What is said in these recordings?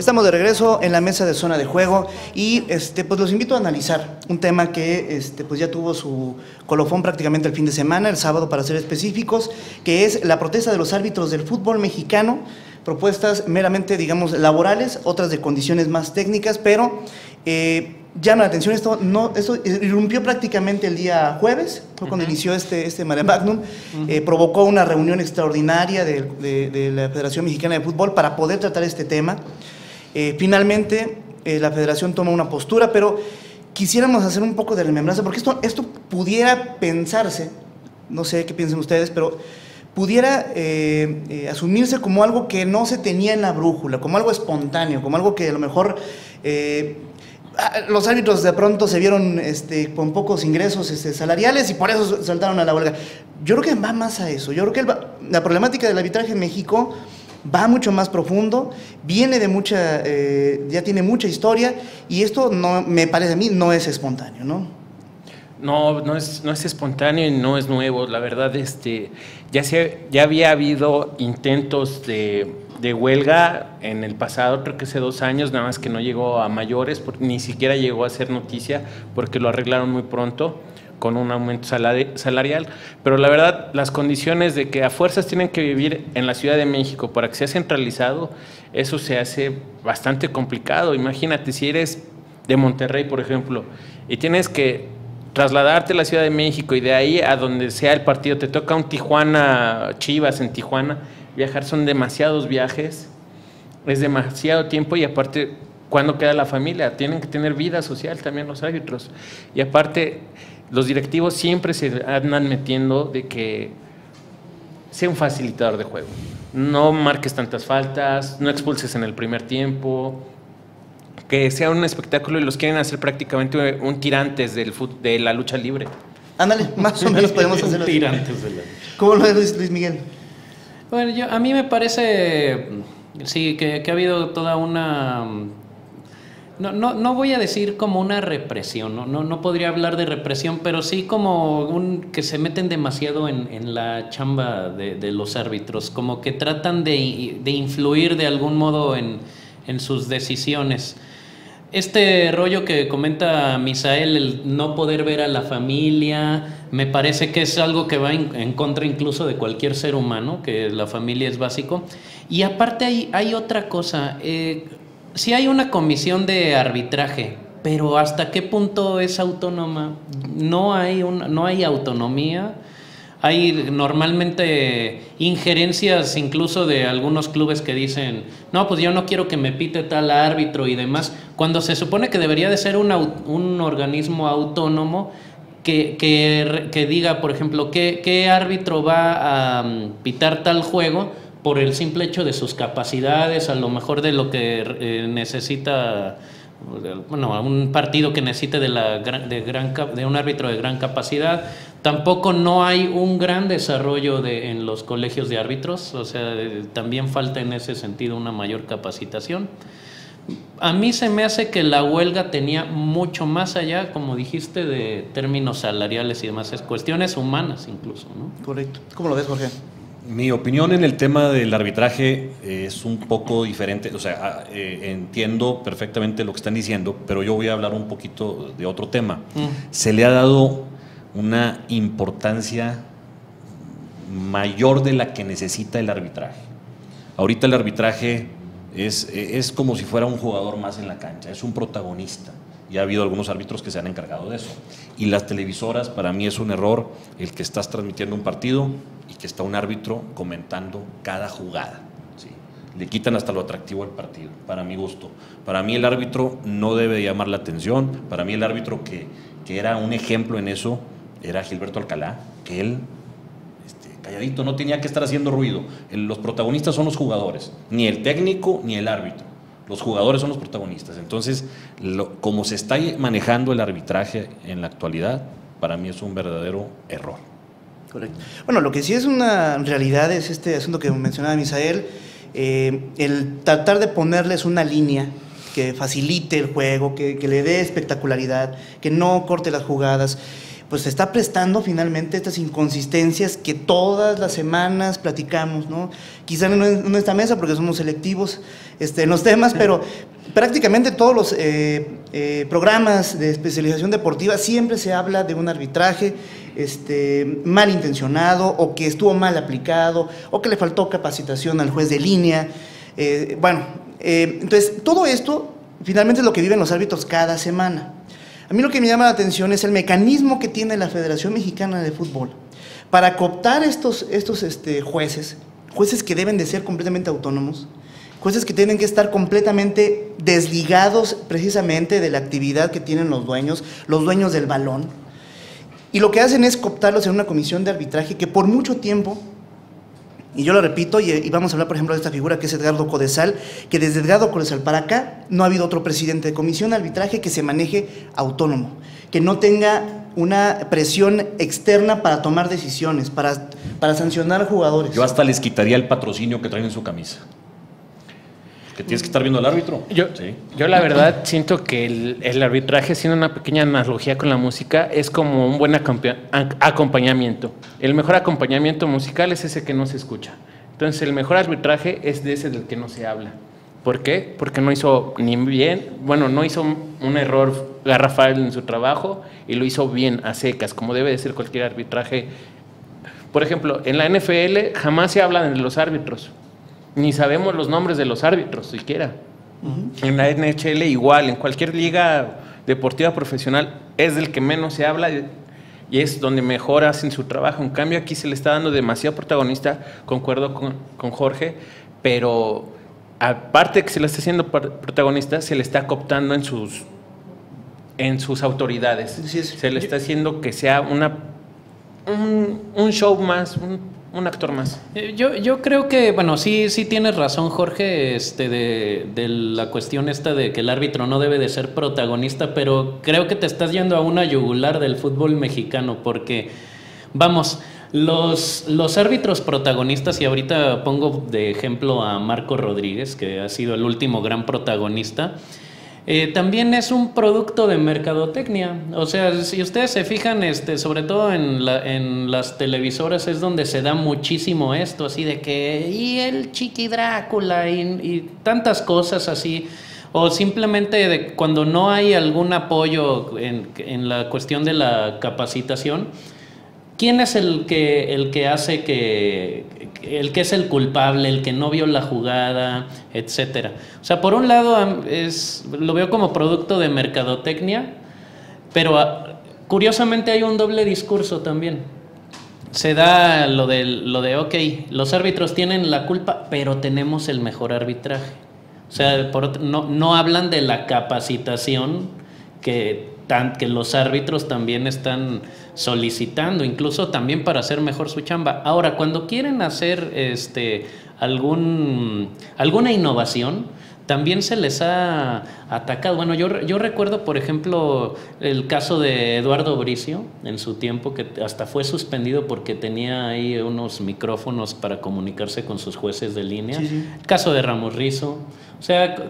Estamos de regreso en la mesa de Zona de Juego y pues los invito a analizar un tema que pues ya tuvo su colofón prácticamente el fin de semana, el sábado para ser específicos, que es la protesta de los árbitros del fútbol mexicano, propuestas meramente, digamos, laborales, otras de condiciones más técnicas, pero llama la atención esto irrumpió prácticamente el día jueves, fue cuando inició este mare magnum, provocó una reunión extraordinaria de la Federación Mexicana de Fútbol para poder tratar este tema. Finalmente, la Federación toma una postura, pero quisiéramos hacer un poco de remembranza, porque esto pudiera pensarse, no sé qué piensen ustedes, pero pudiera asumirse como algo que no se tenía en la brújula, como algo espontáneo, como algo que a lo mejor los árbitros de pronto se vieron con pocos ingresos salariales y por eso saltaron a la huelga. Yo creo que va más a eso. Yo creo que la problemática del arbitraje en México va mucho más profundo, viene de ya tiene mucha historia, y esto no, me parece a mí, no es espontáneo, ¿no? No es espontáneo y no es nuevo. La verdad, ya había habido intentos de huelga en el pasado, creo que hace 2 años, nada más que no llegó a mayores, porque ni siquiera llegó a ser noticia, porque lo arreglaron muy pronto con un aumento salarial, pero la verdad, las condiciones de que a fuerzas tienen que vivir en la Ciudad de México para que sea centralizado, eso se hace bastante complicado. Imagínate, si eres de Monterrey, por ejemplo, y tienes que trasladarte a la Ciudad de México y de ahí a donde sea el partido, te toca un Tijuana, Chivas en Tijuana, viajar son demasiados viajes, es demasiado tiempo, y aparte, ¿cuándo queda la familia? Tienen que tener vida social también los árbitros, y aparte los directivos siempre se andan metiendo de que sea un facilitador de juego, no marques tantas faltas, no expulses en el primer tiempo, que sea un espectáculo, y los quieren hacer prácticamente un tirantes de la lucha libre. Ándale, más o menos podemos hacerlo. Tirantes de la lucha. ¿Cómo lo ves, Luis Miguel? Bueno, a mí me parece, sí, que ha habido toda una... No voy a decir como una represión, no podría hablar de represión, pero sí como que se meten demasiado en la chamba de los árbitros, como que tratan de influir de algún modo en sus decisiones. Este rollo que comenta Misael, el no poder ver a la familia, me parece que es algo que va en contra incluso de cualquier ser humano, que la familia es básico. Y aparte hay otra cosa, sí hay una comisión de arbitraje, pero ¿hasta qué punto es autónoma? No hay autonomía. Hay normalmente injerencias incluso de algunos clubes que dicen, no, pues yo no quiero que me pite tal árbitro y demás, cuando se supone que debería de ser un organismo autónomo que diga, por ejemplo, qué árbitro va a pitar tal juego por el simple hecho de sus capacidades, a lo mejor de lo que necesita, bueno, un partido que necesite de un árbitro de gran capacidad. Tampoco no hay un gran desarrollo en los colegios de árbitros, o sea, también falta en ese sentido una mayor capacitación. A mí se me hace que la huelga tenía mucho más allá, como dijiste, de términos salariales y demás, es cuestiones humanas incluso, ¿no? Correcto. ¿Cómo lo ves, Jorge? Mi opinión en el tema del arbitraje es un poco diferente, o sea, entiendo perfectamente lo que están diciendo, pero yo voy a hablar un poquito de otro tema. Se le ha dado una importancia mayor de la que necesita el arbitraje. Ahorita el arbitraje es como si fuera un jugador más en la cancha, es un protagonista. Ya ha habido algunos árbitros que se han encargado de eso. Y las televisoras, para mí es un error el que estás transmitiendo un partido y que está un árbitro comentando cada jugada. ¿Sí? Le quitan hasta lo atractivo al partido, para mi gusto. Para mí el árbitro no debe llamar la atención. Para mí el árbitro que era un ejemplo en eso era Gilberto Alcalá, que él calladito, no tenía que estar haciendo ruido. Los protagonistas son los jugadores, ni el técnico ni el árbitro. Los jugadores son los protagonistas. Entonces, como se está manejando el arbitraje en la actualidad, para mí es un verdadero error. Correcto. Bueno, lo que sí es una realidad es este asunto que mencionaba Misael, el tratar de ponerles una línea que facilite el juego, que le dé espectacularidad, que no corte las jugadas. pues se está prestando finalmente estas inconsistencias que todas las semanas platicamos, ¿no? Quizá no en esta mesa porque somos selectivos en los temas, pero prácticamente todos los programas de especialización deportiva siempre se habla de un arbitraje malintencionado, o que estuvo mal aplicado, o que le faltó capacitación al juez de línea. Entonces todo esto finalmente es lo que viven los árbitros cada semana. A mí lo que me llama la atención es el mecanismo que tiene la Federación Mexicana de Fútbol para cooptar estos jueces que deben de ser completamente autónomos, jueces que tienen que estar completamente desligados precisamente de la actividad que tienen los dueños del balón, y lo que hacen es cooptarlos en una comisión de arbitraje que por mucho tiempo, y yo lo repito, y vamos a hablar por ejemplo de esta figura que es Edgardo Codesal, que desde Edgardo Codesal para acá no ha habido otro presidente de comisión de arbitraje que se maneje autónomo, que no tenga una presión externa para tomar decisiones, para sancionar jugadores. Yo hasta les quitaría el patrocinio que traen en su camisa. Que tienes que estar viendo al árbitro. Yo la verdad siento que el arbitraje, haciendo una pequeña analogía con la música, es como un buen acompañamiento. El mejor acompañamiento musical es ese que no se escucha. Entonces el mejor arbitraje es de ese del que no se habla. ¿Por qué? Porque no hizo no hizo un error garrafal en su trabajo y lo hizo bien, a secas, como debe de ser cualquier arbitraje. Por ejemplo, en la NFL jamás se habla de los árbitros. Ni sabemos los nombres de los árbitros siquiera. En la NHL igual, en cualquier liga deportiva profesional es del que menos se habla y es donde mejor hacen su trabajo. En cambio aquí se le está dando demasiado protagonista, concuerdo con Jorge, pero aparte de que se le está haciendo protagonista, se le está cooptando en sus autoridades. Sí, se le está haciendo que sea un show más, un actor más. Yo creo que, bueno, sí tienes razón, Jorge, de la cuestión esta de que el árbitro no debe de ser protagonista, pero creo que te estás yendo a una yugular del fútbol mexicano, porque, vamos, los árbitros protagonistas, y ahorita pongo de ejemplo a Marco Rodríguez, que ha sido el último gran protagonista, también es un producto de mercadotecnia. O sea, si ustedes se fijan, sobre todo en las televisoras es donde se da muchísimo esto, así de que y el Chiqui Drácula y tantas cosas así, o simplemente de cuando no hay algún apoyo en la cuestión de la capacitación. ¿Quién es el que hace el que es el culpable, el que no vio la jugada, etcétera? O sea, por un lado lo veo como producto de mercadotecnia, pero curiosamente hay un doble discurso también. Se da lo de ok, los árbitros tienen la culpa, pero tenemos el mejor arbitraje. O sea, no hablan de la capacitación que los árbitros también están solicitando, incluso también para hacer mejor su chamba. Ahora, cuando quieren hacer alguna innovación, también se les ha atacado. Bueno, yo recuerdo, por ejemplo, el caso de Eduardo Bricio en su tiempo, que hasta fue suspendido porque tenía ahí unos micrófonos para comunicarse con sus jueces de línea. Sí. El caso de Ramos Rizzo. O sea,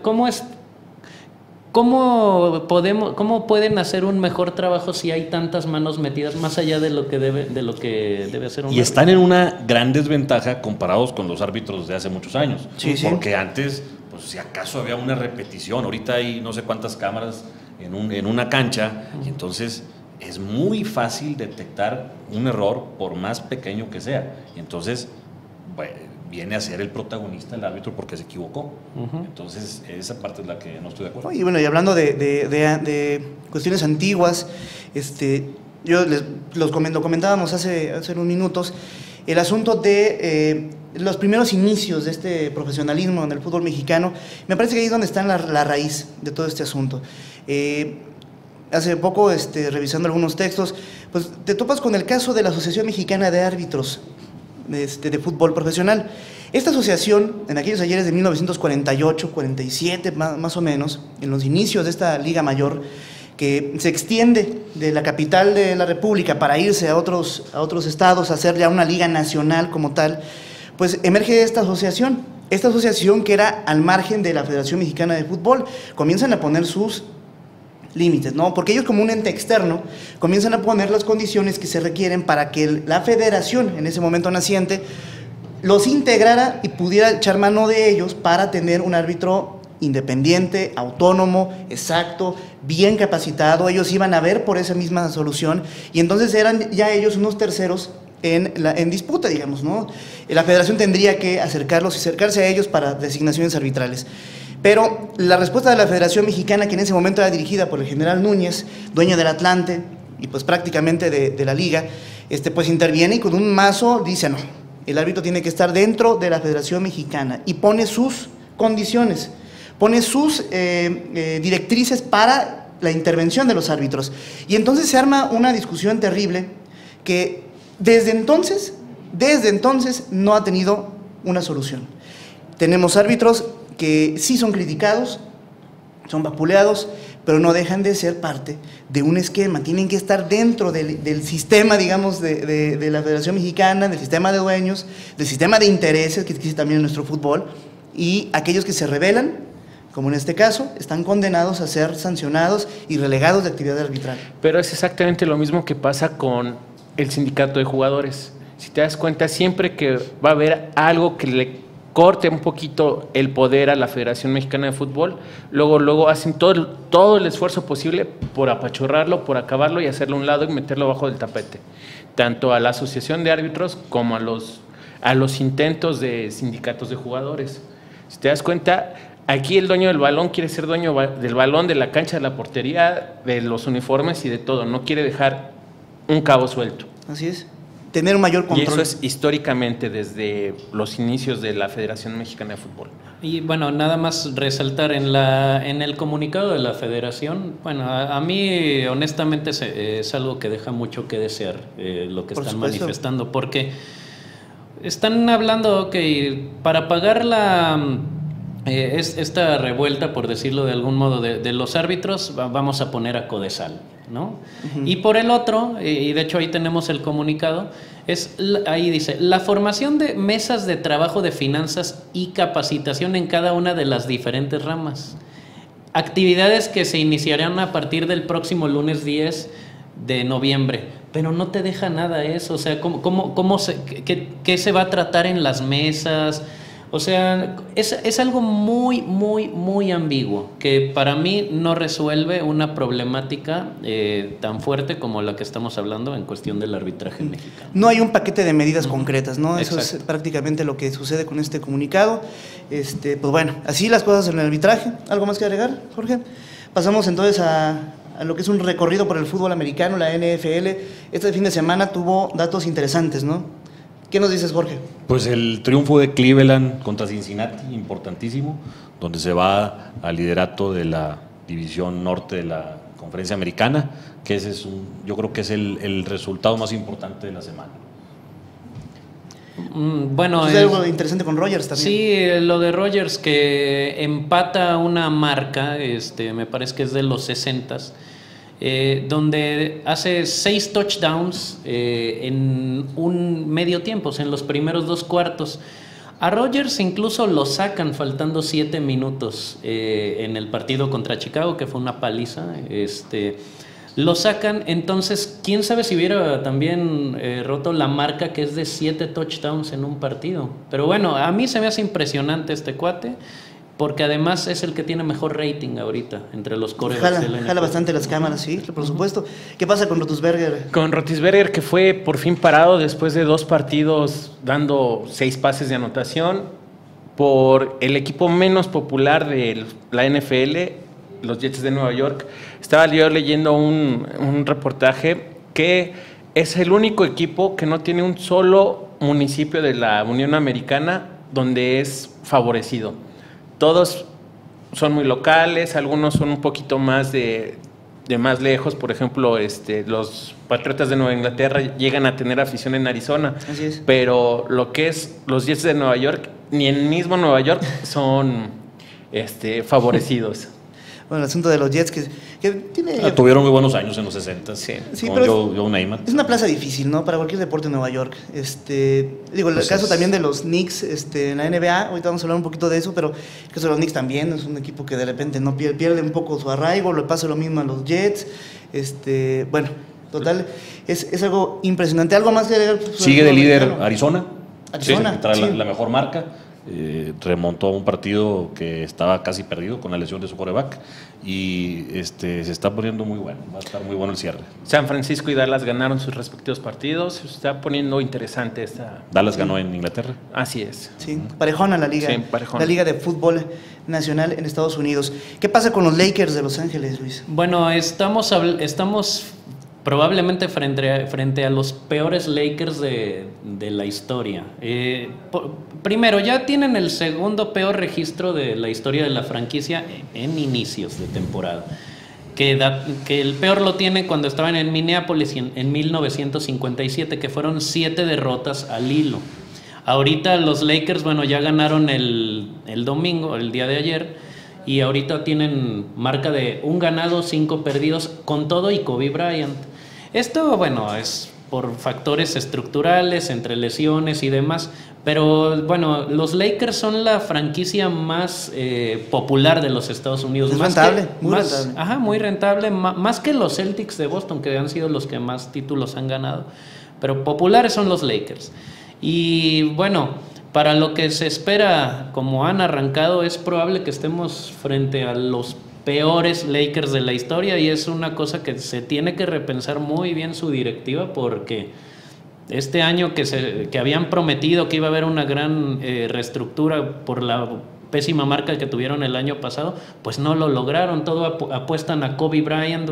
¿Cómo pueden hacer un mejor trabajo si hay tantas manos metidas más allá de lo que debe hacer un árbitro? Están en una gran desventaja comparados con los árbitros de hace muchos años. Sí. Porque antes, pues si acaso había una repetición, ahorita hay no sé cuántas cámaras en una cancha, y entonces es muy fácil detectar un error por más pequeño que sea. Y entonces, viene a ser el protagonista el árbitro porque se equivocó. Entonces esa parte es la que no estoy de acuerdo. Y bueno, y hablando de cuestiones antiguas, lo comentábamos hace unos minutos, el asunto de los primeros inicios de este profesionalismo en el fútbol mexicano. Me parece que ahí es donde está la raíz de todo este asunto. Hace poco, revisando algunos textos, pues te topas con el caso de la Asociación Mexicana de Árbitros de fútbol profesional. Esta asociación, en aquellos ayeres de 1948, 47 más o menos, en los inicios de esta Liga Mayor, que se extiende de la capital de la República para irse a otros estados, a hacer ya una liga nacional como tal, pues emerge esta asociación que era al margen de la Federación Mexicana de Fútbol. Comienzan a poner sus límites, ¿no? Porque ellos como un ente externo comienzan a poner las condiciones que se requieren para que la federación, en ese momento naciente, los integrara y pudiera echar mano de ellos para tener un árbitro independiente, autónomo, exacto, bien capacitado. Ellos iban a ver por esa misma solución y entonces eran ya ellos unos terceros en disputa, digamos, ¿no? La federación tendría que acercarse a ellos para designaciones arbitrales. Pero la respuesta de la Federación Mexicana, que en ese momento era dirigida por el general Núñez, dueño del Atlante y pues prácticamente de la liga, pues interviene y con un mazo dice no, el árbitro tiene que estar dentro de la Federación Mexicana y pone sus condiciones, pone sus directrices para la intervención de los árbitros. Y entonces se arma una discusión terrible que desde entonces no ha tenido una solución. Tenemos árbitros que sí son criticados, son vapuleados, pero no dejan de ser parte de un esquema, tienen que estar dentro del sistema, digamos, de la Federación Mexicana, del sistema de dueños, del sistema de intereses que existe también en nuestro fútbol, y aquellos que se rebelan, como en este caso, están condenados a ser sancionados y relegados de actividad arbitral. Pero es exactamente lo mismo que pasa con el sindicato de jugadores. Si te das cuenta, siempre que va a haber algo que le corte un poquito el poder a la Federación Mexicana de Fútbol, luego hacen todo el esfuerzo posible por apachurrarlo, por acabarlo y hacerlo a un lado y meterlo bajo del tapete. Tanto a la Asociación de Árbitros como a los intentos de sindicatos de jugadores. Si te das cuenta, aquí el dueño del balón quiere ser dueño del balón, de la cancha, de la portería, de los uniformes y de todo. No quiere dejar un cabo suelto. Así es. Tener un mayor control. Y eso es históricamente desde los inicios de la Federación Mexicana de Fútbol. Y bueno, nada más resaltar en el comunicado de la Federación, bueno, a mí honestamente es algo que deja mucho que desear lo que están manifestando, porque están hablando que para pagar esta revuelta, por decirlo de algún modo, de los árbitros, vamos a poner a Codesal, ¿no? Y por el otro, y de hecho ahí tenemos el comunicado, ahí dice, la formación de mesas de trabajo de finanzas y capacitación en cada una de las diferentes ramas. Actividades que se iniciarán a partir del próximo lunes 10 de noviembre. Pero no te deja nada eso, o sea, ¿qué se va a tratar en las mesas? O sea, es algo muy, muy, muy ambiguo, que para mí no resuelve una problemática tan fuerte como la que estamos hablando en cuestión del arbitraje mexicano. No hay un paquete de medidas concretas, ¿no? Exacto. Eso es prácticamente lo que sucede con este comunicado. Pues bueno, así las cosas en el arbitraje. ¿Algo más que agregar, Jorge? Pasamos entonces a lo que es un recorrido por el fútbol americano, la NFL. Este fin de semana tuvo datos interesantes, ¿no? ¿Qué nos dices, Jorge? Pues el triunfo de Cleveland contra Cincinnati, importantísimo, donde se va al liderato de la división norte de la Conferencia Americana, que ese yo creo que es el resultado más importante de la semana. Bueno, es algo interesante con Rodgers también. Sí, lo de Rodgers, que empata una marca, me parece que es de los 60s, donde hace 6 touchdowns en un medio tiempo, o sea, en los primeros 2 cuartos. A Rodgers incluso lo sacan faltando 7 minutos en el partido contra Chicago, que fue una paliza. Lo sacan, entonces, quién sabe si hubiera también roto la marca que es de 7 touchdowns en un partido. Pero bueno, a mí se me hace impresionante este cuate, porque además es el que tiene mejor rating ahorita entre los quarterbacks de la NFL. Jala bastante las cámaras, sí, por supuesto. ¿Qué pasa con Roethlisberger? Con Roethlisberger, que fue por fin parado después de 2 partidos dando 6 pases de anotación por el equipo menos popular de la NFL, los Jets de Nueva York. Estaba yo leyendo un reportaje que es el único equipo que no tiene un solo municipio de la Unión Americana donde es favorecido. Todos son muy locales, algunos son un poquito más de más lejos. Por ejemplo, los Patriotas de Nueva Inglaterra llegan a tener afición en Arizona. Así es. Pero lo que es los Jets de Nueva York, ni en mismo Nueva York son favorecidos. con el asunto de los Jets, que tiene... Tuvieron muy buenos años en los 60, Sí. Sí, con pero Joe Namath. es una plaza difícil, ¿no? Para cualquier deporte en Nueva York. Digo, el Pues caso es- también de los Knicks en la NBA, ahorita vamos a hablar un poquito de eso, pero el caso de los Knicks también es un equipo que de repente no pierde un poco su arraigo, le pasa lo mismo a los Jets. Bueno, total, es algo impresionante. ¿Algo más que agregar? Sigue de líder Americano? Arizona. Arizona, que trae sí. la mejor marca. Remontó un partido que estaba casi perdido con la lesión de su quarterback y se está poniendo muy bueno, va a estar muy bueno el cierre. San Francisco y Dallas ganaron sus respectivos partidos. Se está poniendo interesante esta. Dallas ganó en Inglaterra. Así es. Sí, parejona la liga. Sí, parejona. La liga de fútbol nacional en Estados Unidos. ¿Qué pasa con los Lakers de Los Ángeles, Luis? Bueno, estamos probablemente frente a los peores Lakers de la historia. Primero, ya tienen el segundo peor registro de la historia de la franquicia en inicios de temporada. Que el peor lo tiene cuando estaban en Minneapolis en 1957, que fueron 7 derrotas al hilo. Ahorita los Lakers, bueno, ya ganaron el domingo, el día de ayer, y ahorita tienen marca de 1 ganado, 5 perdidos, con todo y Kobe Bryant. Esto, bueno, es por factores estructurales, entre lesiones y demás, pero bueno, los Lakers son la franquicia más popular de los Estados Unidos. Es Más rentable, que- muy más- rentable. Ajá, muy rentable, más que los Celtics de Boston, que han sido los que más títulos han ganado, pero populares son los Lakers. Y bueno, para lo que se espera, como han arrancado, es probable que estemos frente a los peores Lakers de la historia, y es una cosa que se tiene que repensar muy bien su directiva, porque este año que habían prometido que iba a haber una gran reestructura por la pésima marca que tuvieron el año pasado, pues no lo lograron. Todo apuestan a Kobe Bryant,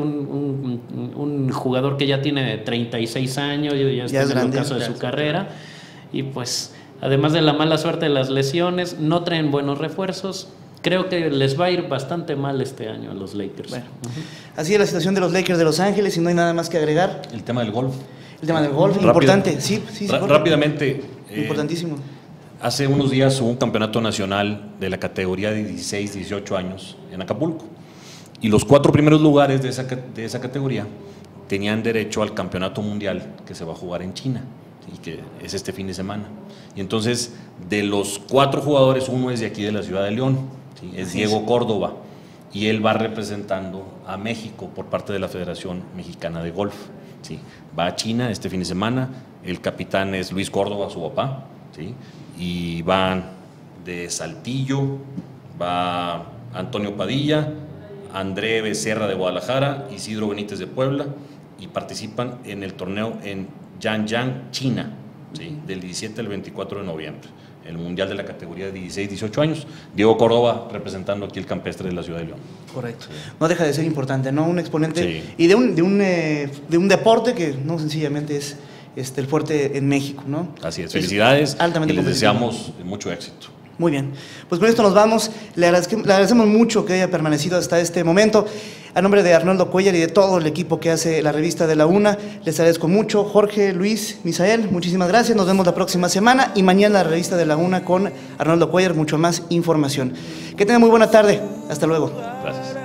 un jugador que ya tiene 36 años, ya está es en el grande, ocaso de ya su es carrera, y pues además de la mala suerte de las lesiones, no traen buenos refuerzos. Creo que les va a ir bastante mal este año a los Lakers. Bueno, así es la situación de los Lakers de Los Ángeles y no hay nada más que agregar. El tema del golf. El tema del golf, Rápido. importante, sí, Jorge. Rápidamente. Importantísimo. Hace unos días hubo un campeonato nacional de la categoría de 16, 18 años en Acapulco. Y los 4 primeros lugares de esa categoría tenían derecho al campeonato mundial que se va a jugar en China y que es este fin de semana. Y entonces, de los 4 jugadores, uno es de aquí de la ciudad de León, ¿sí? Es Diego Córdoba, y él va representando a México por parte de la Federación Mexicana de Golf. ¿Sí? Va a China este fin de semana, el capitán es Luis Córdoba, su papá, ¿sí? Y van de Saltillo, va Antonio Padilla, André Becerra de Guadalajara, Isidro Benítez de Puebla, y participan en el torneo en Yanyang, China, ¿sí? Del 17 al 24 de noviembre, el mundial de la categoría de 16-18 años. Diego Córdoba representando aquí el campestre de la ciudad de León. Correcto. No deja de ser importante, ¿no? Un exponente Sí. y de un deporte que no sencillamente es el fuerte en México, ¿no? Así es, felicidades altamente y les competitivo. deseamos mucho éxito. Muy bien, pues con esto nos vamos. Le agradecemos mucho que haya permanecido hasta este momento. A nombre de Arnoldo Cuellar y de todo el equipo que hace la revista de la UNA, les agradezco mucho. Jorge, Luis, Misael, muchísimas gracias. Nos vemos la próxima semana y mañana la revista de la UNA con Arnoldo Cuellar, mucho más información. Que tengan muy buena tarde. Hasta luego. Gracias.